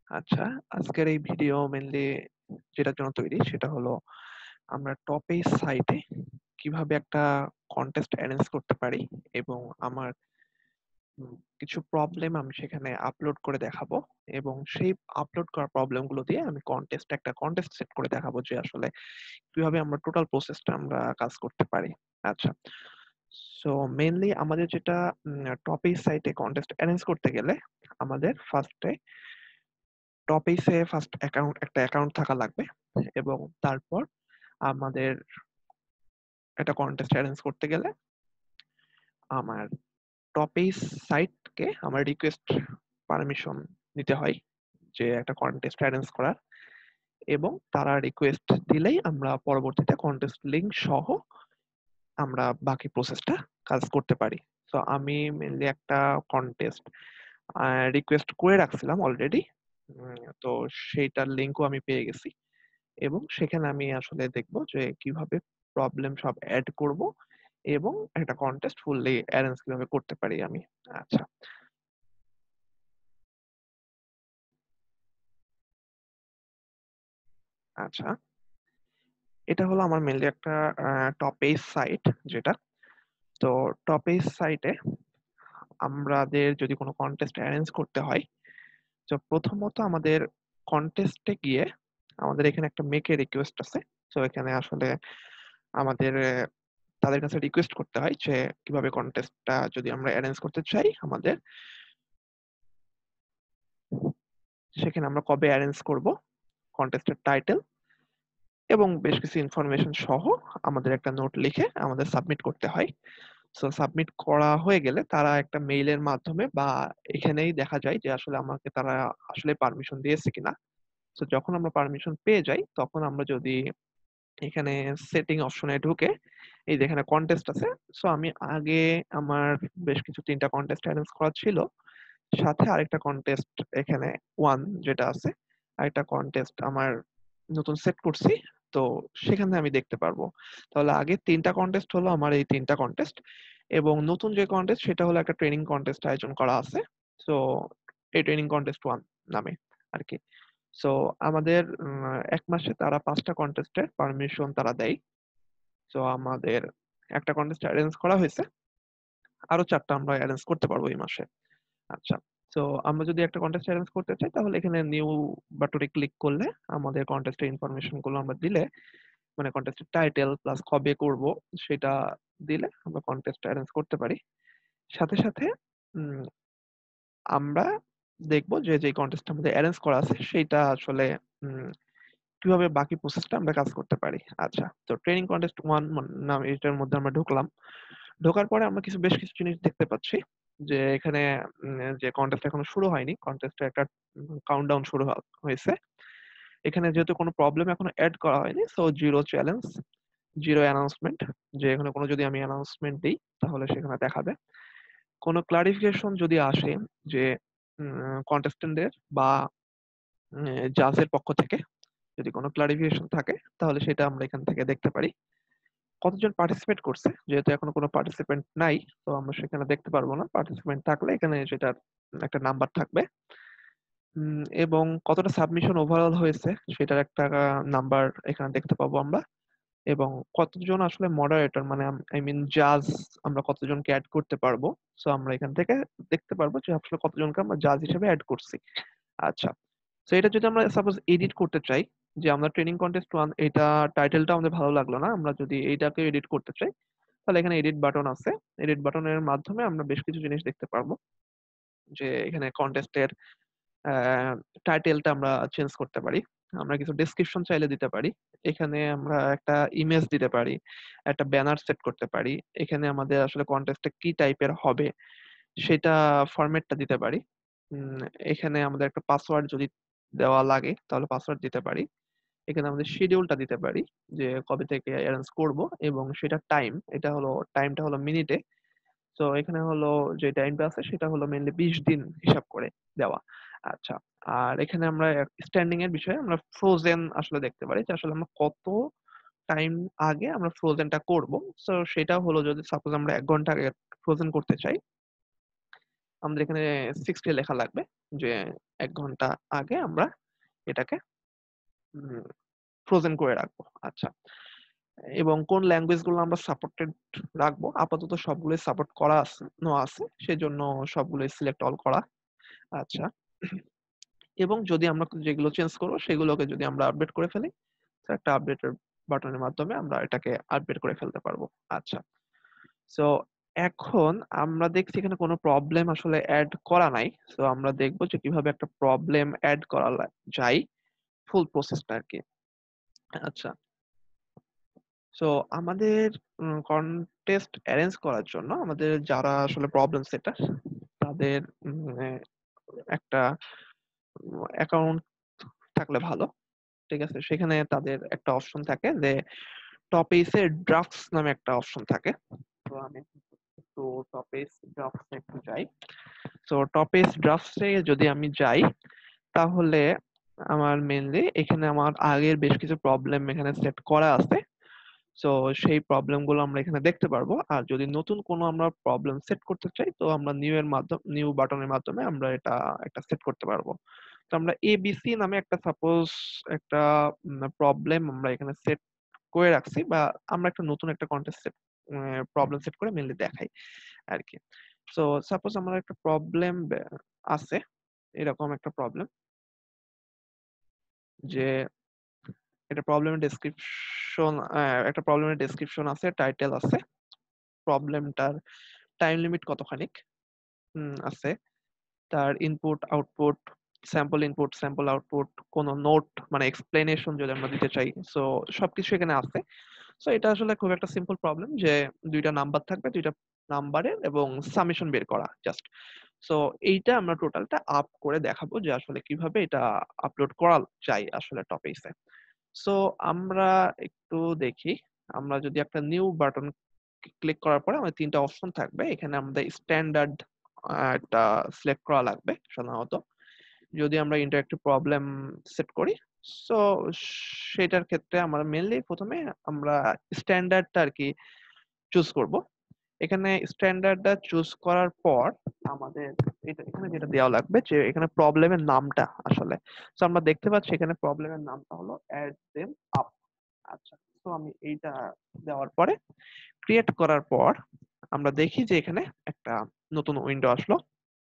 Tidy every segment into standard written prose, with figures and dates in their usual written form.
আচ্ছা, আজকের এই ভিডিও মেইনলি যেটার জন্য তৈরি সেটা হলো আমরা টপেজ সাইটে কিভাবে একটা কন্টেস্ট অ্যারেঞ্জ করতে পারি এবং আমার কিছু প্রবলেম আমি সেখানে আপলোড করে দেখাবো এবং সেই আপলোড করা প্রবলেম গুলো দিয়ে আমি একটা কন্টেস্ট সেট করে দেখাবো যে আসলে কিভাবে আমরা টোটাল প্রসেসটা আমরা কাজ করতে পারি। আচ্ছা, সো মেইনলি আমাদের যেটা টপেজ সাইটে কন্টেস্ট অ্যারেঞ্জ করতে গেলে আমাদের টপেইসে একটা অ্যাকাউন্ট থাকা লাগবে এবং তারপর আমাদের একটা কন্টেস্ট অ্যারেঞ্জ করতে গেলে আমার টপেইস সাইটকে আমার রিকোয়েস্ট পারমিশন নিতে হয় যে একটা কন্টেস্ট অ্যারেঞ্জ করার, এবং তারা রিকোয়েস্ট দিলেই আমরা পরবর্তীতে কন্টেস্ট লিংক সহ আমরা বাকি প্রসেসটা কাজ করতে পারি। তো আমি মেনলি একটা কন্টেস্ট রিকোয়েস্ট করে রাখছিলাম অলরেডি। তো সেইটার লিংকও আমি পেয়ে গেছি এবং সেখানে আমি আসলে দেখব যে কিভাবে প্রবলেম সব এড করব এবং একটা কন্টেস্ট ফুললি অ্যারেঞ্জ কিভাবে করতে পারি আমি। আচ্ছা, আচ্ছা, এটা হলো আমার মেনলি একটা টপেজ সাইট যেটা। তো টপেজ সাইটে আমাদের যদি কোনো কন্টেস্ট অ্যারেঞ্জ করতে হয়, তো প্রথমত আমাদের কন্টেস্টে গিয়ে আমাদের এখানে একটা মেক এ রিকোয়েস্ট আছে। তো এখানে আসলে আমাদের তাদের কাছে রিকোয়েস্ট করতে হয় যে কিভাবে কন্টেস্টটা যদি আমরা অ্যারেঞ্জ করতে চাই আমাদের, সেখানে আমরা কবে অ্যারেঞ্জ করব, কন্টেস্টের টাইটেল এবং বেশ কিছু ইনফরমেশন সহ আমাদের একটা নোট লিখে আমাদের সাবমিট করতে হয়। সো সাবমিট করা হয়ে গেলে তারা একটা মেইলের মাধ্যমে বা এখানেই দেখা যায় যে আসলে আমাকে তারা আসলে পারমিশন দিয়েছে কিনা। তো যখন আমরা পারমিশন পেয়ে যাই তখন আমরা যদি এখানে সেটিং অপশনে ঢুকে এই যে এখানে কন্টেস্ট আছে, সো আমি আগে আমার বেশ কিছু ৩টা কন্টেস্ট অ্যারেঞ্জ করা ছিল, সাথে আরেকটা কন্টেস্ট এখানে 1 যেটা আছে, আরেকটা কন্টেস্ট আমার নতুন সেট করছি। তো সেখানে আমি দেখতে পারবো। তাহলে আগে ৩টা কন্টেস্ট হলো আমার এই ৩টা কন্টেস্ট, এবং নতুন যে কন্টেস্ট সেটা হলো একটা ট্রেনিং কন্টেস্ট আয়োজন করা আছে। সো এই ট্রেনিং কন্টেস্ট 1 নামে আরকি। সো আমাদের ১ মাসে তারা ৫টা কন্টেস্টের পারমিশন তারা দেয়। সো আমাদের একটা কন্টেস্ট অ্যারেঞ্জ করা হয়েছে। আরো ৪টা আমরা অ্যারেঞ্জ করতে পারবো এই মাসে। আচ্ছা। তো আমরা যদি একটা কন্টেস্ট অ্যারেঞ্জ করতে চাই তাহলে এখানে নিউ বাটনে ক্লিক করলে আমাদের কন্টেস্টের ইনফরমেশন গুলো আমরা দিলে, মানে কন্টেস্টের টাইটেল প্লাস কবে করব সেটা দিলে আমরা কন্টেস্ট অ্যারেঞ্জ করতে পারি। সাথে সাথে উম, আমরা দেখবো যে যে কন্টেস্ট আমাদের অ্যারেঞ্জ করা আছে সেটা আসলে উম, কিভাবে বাকি প্রসেসটা আমরা কাজ করতে পারি। আচ্ছা, তো ট্রেনিং কন্টেস্ট 1 নাম এটার মধ্যে আমরা ঢুকলাম। ঢোকার পরে আমরা বেশ কিছু জিনিস দেখতে পাচ্ছি যে এখানে যে কন্টেস্ট এখনো শুরু হয়নি, কন্টেস্টের একটা কাউন্টডাউন শুরু হয়েছে। এখানে যেহেতু কোনো প্রবলেম এখনো এড করা হয়নি, so zero challenge, zero announcement, যে এখানে কোনো যদি আমি অ্যানাউন্সমেন্ট দিই তাহলে সেখানে দেখাবে। কোনো ক্লারিফিকেশন যদি আসে যে কন্টেস্টেন্টদের বা জাজের পক্ষ থেকে যদি কোনো ক্লারিফিকেশন থাকে তাহলে সেটা আমরা এখান থেকে দেখতে পারি। কতজন পার্টিসিপেট করছে, যেহেতু এখনো কোনো পার্টিসিপেন্ট নাই তো আমরা সেখানে দেখতে পারবো না। পার্টিসিপেন্ট থাকলে এখানে সেটার একটা নাম্বার থাকবে, এবং কতটা সাবমিশন ওভারঅল হয়েছে সেটার একটা নাম্বার এখানে দেখতে পাবো আমরা, এবং কতজন আসলে মডারেটর মানে আই মিন জাজ আমরা কতজনকে অ্যাড করতে পারবো। সো আমরা এখান থেকে দেখতে পারবো যে আসলে কতজনকে আমরা জাজ হিসেবে অ্যাড করছি। আচ্ছা, তো এটা যদি আমরা সাপোজ এডিট করতে চাই, যে আমরা ট্রেনিং কন্টেস্ট 1 এটা টাইটেলটা আমাদের ভালো লাগলো না, আমরা যদি এইটাকে এডিট করতে চাই তাহলে এখানে এডিট বাটন আছে। এডিট বাটনের মাধ্যমে আমরা বেশ কিছু জিনিস দেখতে পারবো, যে এখানে কন্টেস্টের টাইটেলটা আমরা চেঞ্জ করতে পারি, আমরা কিছু ডেসক্রিপশন চাইলে দিতে পারি, এখানে আমরা একটা ইমেজ দিতে পারি, একটা ব্যানার সেট করতে পারি, এখানে আমাদের আসলে কন্টেস্টটা কি টাইপের হবে সেটা ফরম্যাটটা দিতে পারি। উম, এখানে আমাদের একটা পাসওয়ার্ড যদি দেওয়া লাগে তাহলে পাসওয়ার্ড দিতে পারি। এখানে আমাদের শিডিউলটা দিতে পারি যে কবে থেকে অ্যারেঞ্জ করব, এবং সেটা টাইম, এটা হলো টাইমটা হলো মিনিটে। তো এখানে হলো যে টাইমটা আছে সেটা হলো মেইনলি 20 দিন হিসাব করে দেওয়া। আচ্ছা, আর এখানে আমরা স্ট্যান্ডিং এর বিষয়ে আমরা ফ্রোজেন আসলে দেখতে পারি যে আসলে আমরা কত টাইম আগে আমরা ফ্রোজেনটা করব। সো সেটা হলো যদি সাপোজ আমরা 1 ঘন্টা আগে ফ্রোজেন করতে চাই আমাদের এখানে 60 লেখা লাগবে যে 1 ঘন্টা আগে আমরা এটাকে ফ্রোজেন করে রাখবো। আচ্ছা, এবং কোন ল্যাঙ্গুয়েজ গুলো আমরা সাপোর্টেড রাখবো, আপাতত সবগুলোই সাপোর্ট করা আছে, সেজন্য সবগুলোই সিলেক্ট অল করা। আচ্ছা, এবং যদি আমরা যেগুলো চেঞ্জ করবো সেগুলোকে যদি আমরা আপডেট করে ফেলি, তো একটা আপডেটের বাটনের মাধ্যমে আমরা এটাকে আপডেট করে ফেলতে পারবো। আচ্ছা, সো এখন আমরা দেখছি এখানে কোনো প্রবলেম আসলে অ্যাড করা নাই। সো আমরা দেখবো যে কিভাবে একটা প্রবলেম অ্যাড করা যায়, ফুল প্রসেসটা আর কি। আচ্ছা, সো আমাদের কন্টেস্ট অ্যারেঞ্জ করার জন্য আমাদের যারা আসলে প্রবলেম সেটার, তাদের একটা অ্যাকাউন্ট থাকলে ভালো। ঠিক আছে, সেখানে তাদের একটা অপশন থাকে যে টপএইচ এর ড্রাফটস নামে একটা অপশন থাকে। তো আমি একটু টপএইচ ড্রাফটস একটু যাই। তো টপএইচ ড্রাফটস এ যদি আমি যাই, তাহলে আমার মেইনলি এখানে আমার আগের বেশ কিছু প্রবলেম এখানে সেট করা আছে। সো সেই প্রবলেম গুলো আমরা এখানে দেখতে পারবো। আর যদি নতুন কোনো আমরা প্রবলেম সেট করতে চাই, তো আমরা নিউ বাটনের মাধ্যমে আমরা এটা একটা সেট করতে পারবো। তো আমরা এবিসি নামে একটা সাপোজ একটা প্রবলেম আমরা এখানে সেট করে রাখছি, বা আমরা একটা নতুন একটা কন্টেস্ট সেট প্রবলেম সেট করে মেনলি দেখাই আর কি। সো সাপোজ আমার একটা প্রবলেম আছে, এরকম একটা প্রবলেম যে এটা প্রবলেমের ডেসক্রিপশন, একটা প্রবলেমের ডেসক্রিপশন আছে, টাইটেল আছে, প্রবলেমটার টাইম লিমিট কতখানি আছে, তার input output, sample input sample output, কোন নোট মানে এক্সপ্লেনেশন যদি আমরা দিতে চাই, সো সবকিছু এখানে আছে। সো এটা আসলে খুব একটা সিম্পল প্রবলেম যে দুইটা নাম্বার থাকবে, দুইটা নাম্বারের এবং সামেশন বের করা জাস্ট। সো এইটা আমরা টোটালটা আপ করে দেখাবো যে আসলে কিভাবে এটা আপলোড করা যায় আসলে টপিকসে। সো আমরা একটু দেখি, আমরা যদি একটা নিউ বাটন ক্লিক করার পরে আমাদের 3টা অপশন থাকবে, এখানে আমাদের স্ট্যান্ডার্ড একটা সিলেক্ট করা লাগবে সাধারণত যদি আমরা ইন্টারেক্টিভ প্রবলেম সেট করি। সো সেটার ক্ষেত্রে আমরা মেনলি প্রথমে আমরা স্ট্যান্ডার্ডটা আর কি চুজ করব। এখানে স্ট্যান্ডার্ডটা চুজ করার পর আমাদের এটা এখানে যেটা দেওয়া লাগবে যে এখানে প্রবলেমের নামটা আসলে, তো আমরা দেখতে পাচ্ছি এখানে প্রবলেমের নামটা হলো অ্যাড দেম আপ। আচ্ছা, তো আমি এইটা দেওয়ার পরে ক্রিয়েট করার পর আমরা দেখি যে এখানে একটা নতুন উইন্ডো আসলো,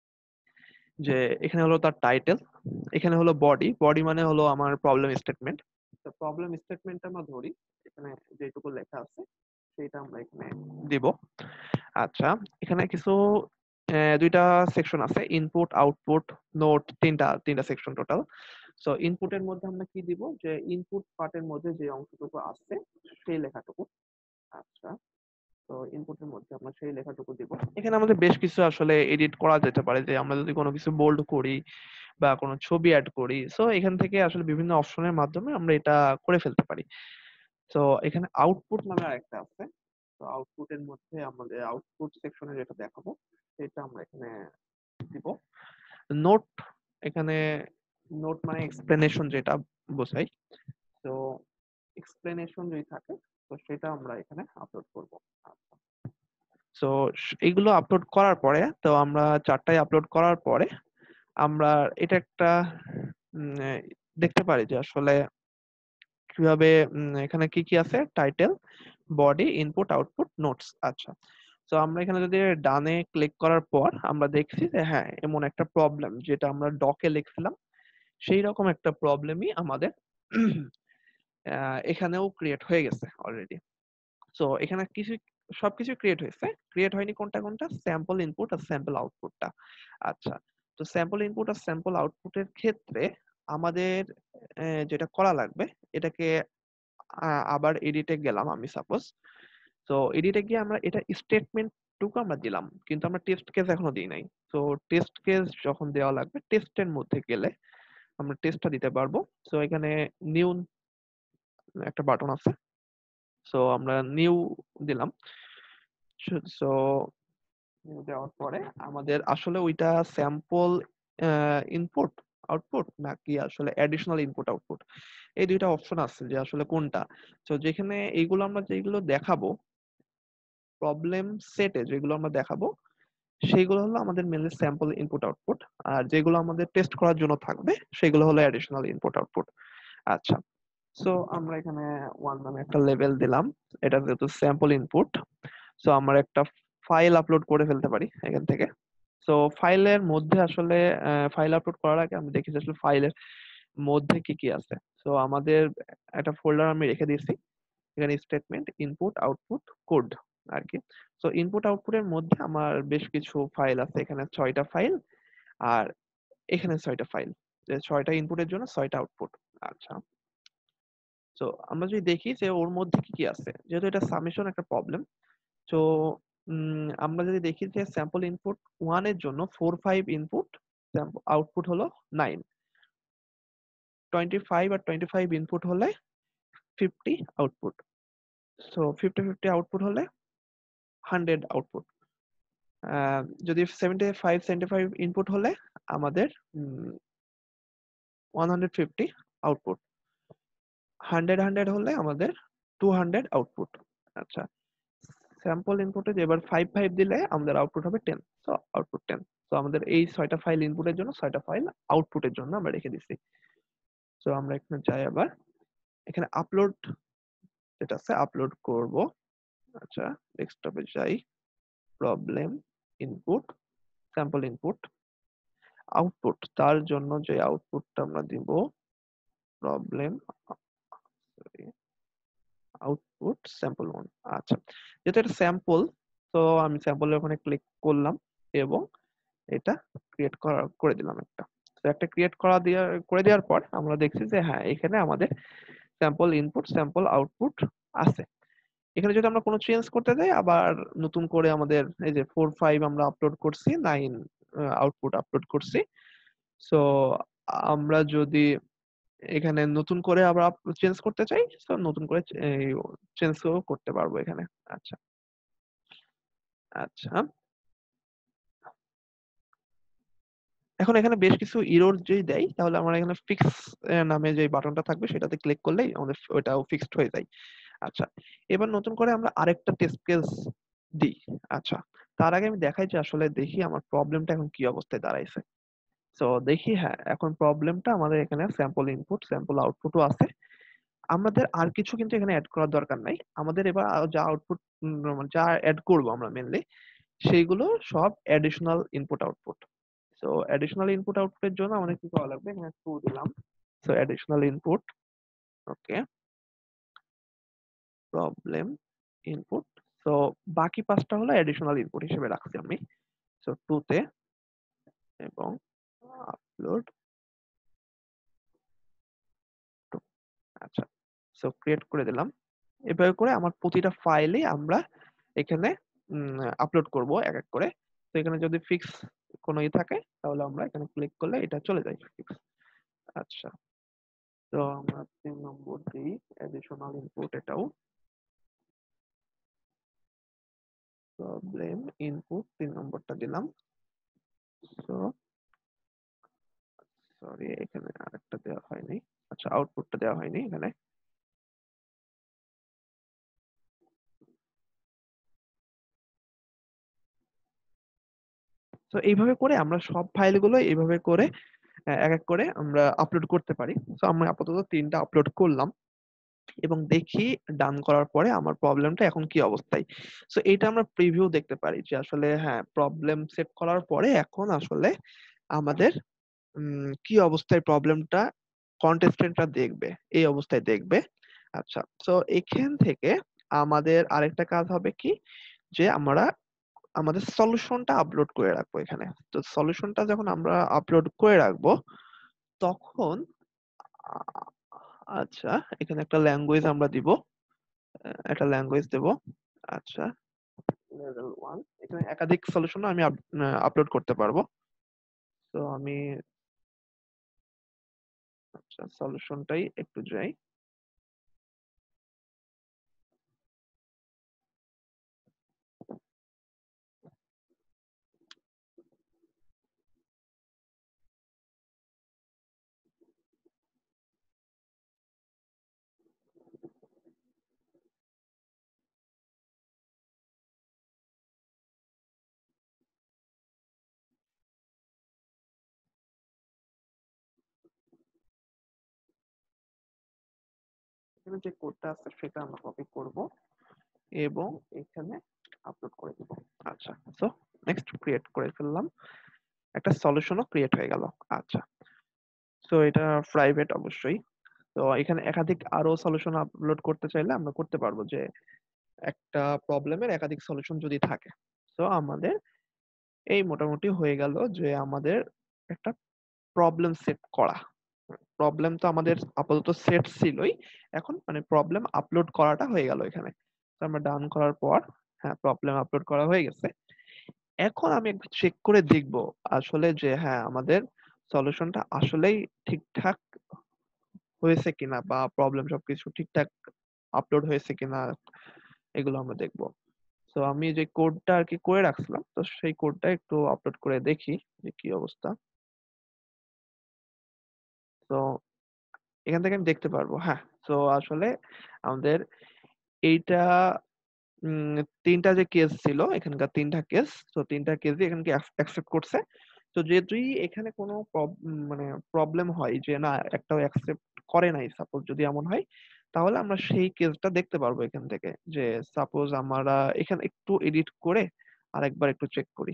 যে এখানে হলো তার টাইটেল, এখানে হলো বডি, বডি মানে হলো আমার প্রবলেম স্টেটমেন্ট। তো প্রবলেম স্টেটমেন্টটা আমরা ধরি, এখানে যেটুকু লেখা আছে সেটা আমরা এখানে দিব। আচ্ছা, এখানে কিছু দুইটা সেকশন আছে, ইনপুট আউটপুট নোট, তিনটা সেকশন টোটাল। সো ইনপুটের মধ্যে আমরা কি দিব, যে ইনপুট পার্টের মধ্যে যে অংশটুকু আছে সেই লেখাটুকু। আচ্ছা, তো ইনপুটের মধ্যে আমরা সেই লেখাটুকু দিব। এখানে আমাদের বেশ কিছু আসলে এডিট করা যেতে পারে, যে আমরা যদি কোনো কিছু বোল্ড করি বা কোনো ছবি অ্যাড করি, সো এখান থেকে আসলে বিভিন্ন অপশনের মাধ্যমে আমরা এটা করে ফেলতে পারি। তো এখানে আউটপুট নামে আরেকটা আছে। তো আউটপুটের মধ্যে আমাদের আউটপুট সেকশনে যেটা দেখাবো সেটা আমরা এখানে দিব। নোট, এখানে নোট মানে এক্সপ্লেনেশন যেটা বোঝাই। তো এক্সপ্লেনেশন যদি থাকে তো সেটা আমরা এখানে আপলোড করব। সো এইগুলো আপলোড করার পরে, তো আমরা চারটায় আপলোড করার পরে আমরা এটা একটা দেখতে পারি যে আসলে কিভাবে এখানে কি কি আছে, title, body, input output, notes. আচ্ছা, তো আমরা এখানে যদি ডানে ক্লিক করার পর আমরা দেখছি যে হ্যাঁ, এমন একটা প্রবলেম যেটা আমরা ডকে লিখছিলাম সেই রকম একটা প্রবলেমই আমাদের এখানেও ক্রিয়েট হয়ে গেছে অলরেডি। সো এখানে সবকিছু ক্রিয়েট হয়েছে, ক্রিয়েট হয়নি কোনটা কোনটা, স্যাম্পল ইনপুট আর স্যাম্পল আউটপুটটা। আচ্ছা, তো স্যাম্পল ইনপুট আর স্যাম্পল আউটপুটের ক্ষেত্রে আমাদের যেটা করা লাগবে, এটাকে আবার এডিটে গেলাম আমি সাপোজ। তো এডিটে গিয়ে আমরা এটা স্টেটমেন্ট টুকু আমরা দিলাম, কিন্তু আমরা টেস্ট কেস এখনো দিই নাই। তো টেস্ট কেস যখন দেওয়া লাগবে, টেস্টের মধ্যে গেলে আমরা টেস্টটা দিতে পারবো। তো এখানে নিউ একটা বাটন আছে, সো আমরা নিউ দিলাম। সো নিউ দেওয়ার পরে আমাদের আসলে ওইটা স্যাম্পল ইনপুট আউটপুট নাকি আসলে অ্যাডিশনাল ইনপুট আউটপুট, এই দুইটা অপশন আছে যে আসলে কোনটা। তো যেখানে এইগুলো আমরা যেগুলো দেখাবো প্রবলেম সেটে, যেগুলো আমরা দেখাবো সেইগুলো হলো আমাদের মেনলি স্যাম্পল ইনপুট আউটপুট, আর যেগুলো আমাদের টেস্ট করার জন্য থাকবে সেগুলো হলো অ্যাডিশনাল ইনপুট আউটপুট। আচ্ছা, সো আমরা এখানে ওয়ান নামে একটা লেভেল দিলাম, এটা যেহেতু স্যাম্পল ইনপুট, সো আমরা একটা ফাইল আপলোড করে ফেলতে পারি এখান থেকে। সো ফাইলের মধ্যে আসলে ফাইল আপলোড করার আগে আমি দেখি যে আসলে ফাইলের মধ্যে কি কি আছে। সো আমাদের একটা ফোল্ডার আমি রেখে দিয়েছি, এখানে স্টেটমেন্ট ইনপুট আউটপুট কোড আর কি। সো ইনপুট আউটপুটের মধ্যে আমার বেশ কিছু ফাইল আছে, এখানে 6টা ফাইল, আর এখানে 6টা ফাইল, যে 6টা ইনপুটের জন্য 6টা আউটপুট। আচ্ছা, তো আমরা যদি দেখি যে ওর মধ্যে কি কি আছে, যেহেতু এটা সামেশন একটা প্রবলেম, তো আমরা যদি দেখি যে স্যাম্পল ইনপুট 1 এর জন্য 4 5 ইনপুট, আউটপুট হলো 9, 25 আর 25 ইনপুট হলে 50 আউটপুট, সো 50 আউটপুট হলে 100 আউটপুট। যদি 75 ইনপুট হলে আমাদের 150 আউটপুট, 100 হলে আমাদের 200 আউটপুট। আচ্ছা, স্যাম্পল ইনপুটে এবার 5 দিলে আমাদের আউটপুট হবে 10, তো আউটপুট 10। তো আমাদের এই 6টা ফাইল ইনপুটের জন্য, 6টা ফাইল আউটপুটের জন্য আমরা রেখে দিচ্ছি। তো আমরা এখানে যাই, আবার এখানে আপলোড যেটা আছে আপলোড করব। আচ্ছা, ডেস্কটপে যাই, problem input, sample input, output, তার জন্য যে আউটপুটটা আমরা দিব, প্রবলেম আউটপুট স্যাম্পল 1। আচ্ছা, যেহেতু এটা স্যাম্পল, তো আমি স্যাম্পলের ওখানে ক্লিক করলাম এবং এটা ক্রিয়েট করে দিলাম একটা। তো একটা ক্রিয়েট করে দেওয়ার পর আমরা দেখছি যে হ্যাঁ, এখানে আমাদের স্যাম্পল ইনপুট স্যাম্পল আউটপুট আছে। এখানে যদি আমরা কোনো চেঞ্জ করতে যাই, আবার নতুন করে আমাদের এই যে 4 5 আমরা আপলোড করছি, 9 আউটপুট আপলোড করছি। সো আমরা যদি এখানে নতুন করে আবার চেঞ্জ করতে চাই, তো নতুন করে চেঞ্জও করতে পারবো এখানে। আচ্ছা, আচ্ছা, এখন এখানে বেশ কিছু ইরর যদি দেয়, তাহলে আমরা এখানে ফিক্স নামে যে বাটনটা থাকবে সেটাতে ক্লিক করলেই আমাদের ওটাও ফিক্সড হয়ে যায়। আচ্ছা, এবার নতুন করে আমরা আরেকটা টেস্ট কেস দিই। আচ্ছা, তার আগে আমি দেখাই যে আসলে দেখি আমার প্রবলেমটা এখন কি অবস্থায় দাঁড়াইছে। তো দেখি, হ্যাঁ, এখন প্রবলেমটা আমাদের এখানে স্যাম্পল ইনপুট স্যাম্পল আউটপুটও আছে। আমাদের আর কিছু কিন্তু এখানে অ্যাড করার দরকার নাই। আমাদের এবার যা আউটপুট, যা অ্যাড করব আমরা মেনলি, সেইগুলো সব additional input output. So additional input আউটপুটের জন্য আমাদের কি করা লাগবে, এখানে 2 দিলাম। So additional input, okay, problem input. So বাকি 5টা হলো অ্যাডিশনাল ইনপুট হিসেবে রাখছি আমি। সো 2 তে, এবং আপলোড টু। আচ্ছা, সো ক্রিয়েট করে দিলাম। এভাবে করে আমার প্রতিটা ফাইলে আমরা এখানে আপলোড করব এক এক করে। তো এখানে যদি ফিক্স কোনো থাকে, তাহলে আমরা এখানে ক্লিক করলে এটা চলে যায় ফিক্স। আচ্ছা, তো আমরা 3 নম্বর দিই, অ্যাডিশনাল ইনপুট, এটাও প্রবলেম ইনপুট 3 নম্বরটা দিলাম। তো সরি, এখানে আরেকটা দেওয়া হয়নি। আচ্ছা, আউটপুটটা দেওয়া হয়নি এখানে। তো এইভাবে করে আমরা সব ফাইলগুলো এইভাবে করে এক এক করে আমরা আপলোড করতে পারি। তো আমরা আপাতত 3টা আপলোড করলাম এবং দেখি ডান করার পরে আমার প্রবলেমটা এখন কি অবস্থায়। সো এইটা আমরা প্রিভিউ দেখতে পারি যে আসলে হ্যাঁ, প্রবলেম সেট করার পরে এখন আসলে আমাদের কি অবস্থায় প্রবলেমটা কন্টেস্টেন্টরা দেখবে, এই অবস্থায় দেখবে। আচ্ছা, তো এখান থেকে আমাদের আরেকটা কাজ হবে কি, যে আমরা আমাদের সলিউশনটা আপলোড করে রাখবো এখানে। তো সলিউশনটা যখন আমরা আপলোড করে রাখবো, তখন আ- আচ্ছা, এখানে একটা ল্যাঙ্গুয়েজ আমরা দিব, একটা ল্যাঙ্গুয়েজ দেব। আচ্ছা, লেভেল 1, এখানে একাধিক সলিউশন আমি আপলোড করতে পারবো। তো আমি, আচ্ছা, সলিউশনটাই একটু যাই। এখানে যে কোডটা আছে সেটা আমরা কপি করব এবং এখানে আপলোড করে দেব। আচ্ছা, সো নেক্সট ক্রিয়েট করে ফেললাম, একটা সলিউশনও ক্রিয়েট হয়ে গেল। আচ্ছা, সো এটা প্রাইভেট অবশ্যই। তো এখানে একাধিক আরো সলিউশন আপলোড করতে চাইলে আমরা করতে পারবো, যে একটা প্রবলেমের একাধিক সলিউশন যদি থাকে। তো আমাদের এই মোটামুটি হয়ে গেল যে আমাদের একটা প্রবলেম সেট করা। প্রবলেম তো আমাদের আপাতত সেট ছিলই, এখন মানে প্রবলেম আপলোড করাটা হয়ে গেল এখানে। তো আমরা ডান করার পর, হ্যাঁ, প্রবলেম আপলোড করা হয়ে গেছে। এখন আমি একটু চেক করে দেখব আসলে যে হ্যাঁ আমাদের সলিউশনটা আসলেই ঠিকঠাক হয়েছে কিনা, বা প্রবলেম সবকিছু ঠিকঠাক আপলোড হয়েছে কিনা, এগুলো আমরা দেখব। তো আমি যে কোডটা আর কি করে রাখছিলাম, তো সেই কোডটা একটু আপলোড করে দেখি যে কি অবস্থা। তো এখান থেকে আমি দেখতে পারবো, হ্যাঁ, তো আসলে আমাদের এইটা উম, তিনটা যে কেস ছিল, এখানকার তিনটা কেস, তো তিনটা কেসই এখানকে অ্যাকসেপ্ট করছে। তো যেহেতুই এখানে কোনো মানে প্রবলেম হয় যে না একটাও অ্যাকসেপ্ট করে নাই, সাপোজ যদি এমন হয়, তাহলে আমরা সেই কেসটা দেখতে পারবো এখান থেকে। যে সাপোজ আমরা এখানে একটু এডিট করে আরেকবার একটু চেক করি।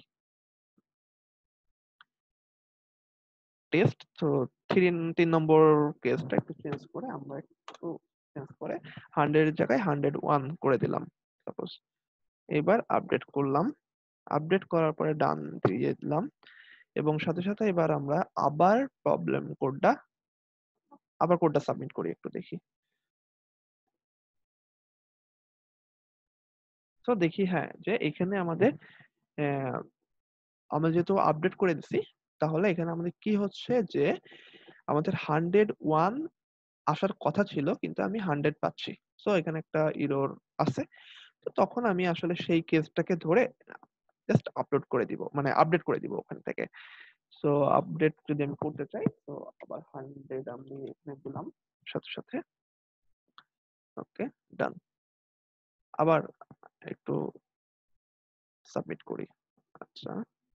টেস্ট তো 3 নম্বর কেসটা একটু চেঞ্জ করে, আমরা একটু চেঞ্জ করে 100 এর জায়গায় 101 করে দিলাম সাপোজ। এবার আপডেট করলাম, আপডেট করার পরে ডান দিয়ে দিলাম, এবং সাথে সাথে এবার আমরা আবার প্রবলেম কোডটা সাবমিট করি, একটু দেখি। তো দেখি হ্যাঁ যে এখানে আমাদের আহ, আমরা যেহেতু আপডেট করে দিছি, তাহলে এখানে আমাদের কি হচ্ছে যে আমাদের 101 আসার কথা ছিল, কিন্তু আমি 100 পাচ্ছি। সো এখানে একটা ইরর আছে। তো তখন আমি আসলে সেই কেসটাকে ধরে জাস্ট আপলোড করে দিব, মানে আপডেট করে দিব ওখান থেকে। সো আপডেট যদি আমি করতে চাই, তো আবার 100 আমি এখানে দিলাম সাথে সাথে। ওকে, ডান। আবার একটু সাবমিট করি। আচ্ছা,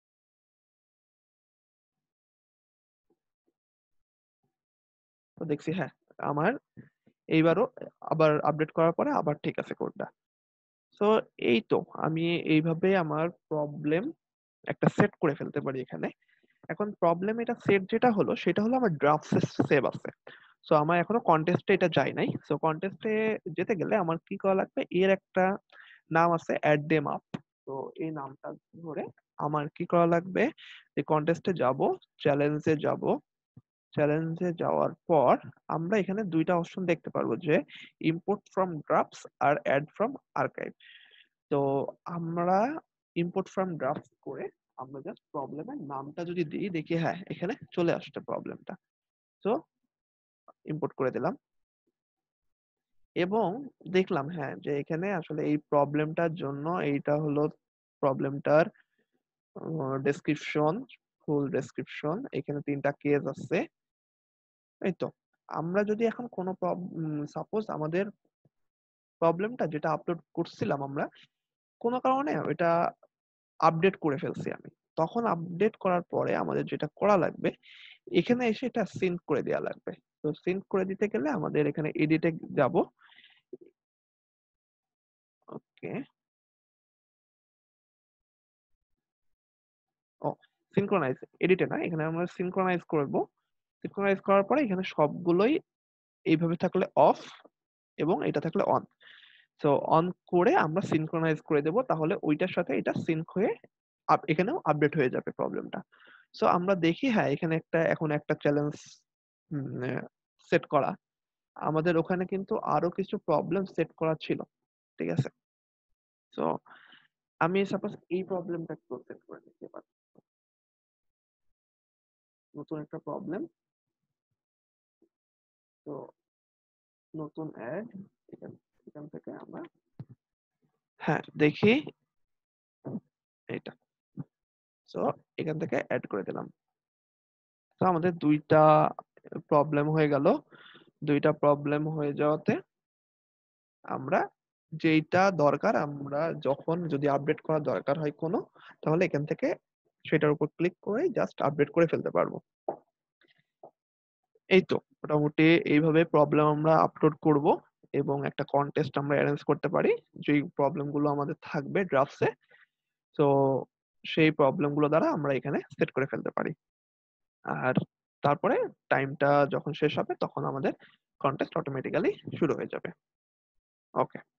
তো দেখছি হ্যাঁ আমার এইবারও আবার আপডেট করার পরে আবার ঠিক আছে কোডটা। তো এই তো আমি এইভাবে আমার প্রবলেম একটা সেট করে ফেলতে পারি এখানে। এখন প্রবলেম এটা সেট যেটা হলো সেটা হলো আমার ড্রাফট সেভ আছে। সো আমার এখনো কন্টেস্টে এটা যায় নাই। সো কন্টেস্টে যেতে গেলে আমার কি করা লাগবে, এর একটা নাম আছে অ্যাড দেম আপ। তো এই নামটা ধরে আমার কি করা লাগবে, যে কন্টেস্টে যাব, চ্যালেঞ্জে যাব, চ্যালেঞ্জে যাওয়ার পর আমরা এখানে দুইটা অপশন দেখতে পারবো, যে ইম্পোর্ট ফ্রম ড্রাফটস আর অ্যাড ফ্রম আর্কাইভ। তো আমরা ইম্পোর্ট ফ্রম ড্রাফটস করে আমরা জাস্ট প্রবলেমের নামটা যদি দিই, দেখি হ্যাঁ এখানে চলে আসছে প্রবলেমটা। তো ইম্পোর্ট করে দিলাম এবং দেখলাম হ্যাঁ যে এখানে আসলে এই প্রবলেমটার জন্য এইটা হলো প্রবলেমটার ডেসক্রিপশন, ফুল ডেসক্রিপশন, এখানে তিনটা কেস আছে। এই তো আমরা যদি এখন কোনো সাপোজ আমাদের প্রবলেমটা যেটা আপলোড করছিলাম আমরা কোনো কারণে ওইটা আপডেট করে ফেলছি আমি, তখন আপডেট করার পরে আমাদের যেটা করা লাগবে, এখানে এসে এটা সিঙ্ক করে দেওয়া লাগবে। তো সিঙ্ক করে দিতে গেলে আমাদের এখানে এডিটে যাব। ওকে, ও সিনক্রোনাইজ, এডিটে না, এখানে আমরা সিনক্রোনাইজ করব। সিনক্রোনাইজ করার পরে এখানে সবগুলোই এইভাবে থাকলে অফ এবং এটা থাকলে অন। তো অন করে আমরা সিনক্রোনাইজ করে দেব, তাহলে ওইটার সাথে এটা সিঙ্ক হয়ে এখানেও আপডেট হয়ে যাবে প্রবলেমটা। সো আমরা দেখি হ্যাঁ এখানে এখন একটা চ্যালেঞ্জ সেট করা, আমাদের ওখানে কিন্তু আরো কিছু প্রবলেম সেট করা ছিল। ঠিক আছে, তো আমি সাপোজ এই প্রবলেমটা একটু সেট করে নিতে পারি, নতুন একটা প্রবলেম। তো নতুন অ্যাড, এখান এখান থেকে আমরা হ্যাঁ দেখি এটা। সো এখান থেকে অ্যাড করে দিলাম। তো আমাদের দুইটা প্রবলেম হয়ে গেল। দুইটা প্রবলেম হয়ে যাওয়াতে আমরা যেইটা দরকার, আমরা যখন যদি আপডেট করা দরকার হয় কোনো, তাহলে এখান থেকে সেটার উপর ক্লিক করে জাস্ট আপডেট করে ফেলতে পারবো। এই তো মোটামুটি এইভাবে প্রবলেম আমরা আপলোড করব এবং একটা কনটেস্ট আমরা অ্যারেঞ্জ করতে পারি যেই প্রবলেমগুলো আমাদের থাকবে ড্রাফটসে। সো সেই প্রবলেমগুলো দ্বারা আমরা এখানে সেট করে ফেলতে পারি। আর তারপরে টাইমটা যখন শেষ হবে তখন আমাদের কনটেস্ট অটোমেটিক্যালি শুরু হয়ে যাবে। ওকে।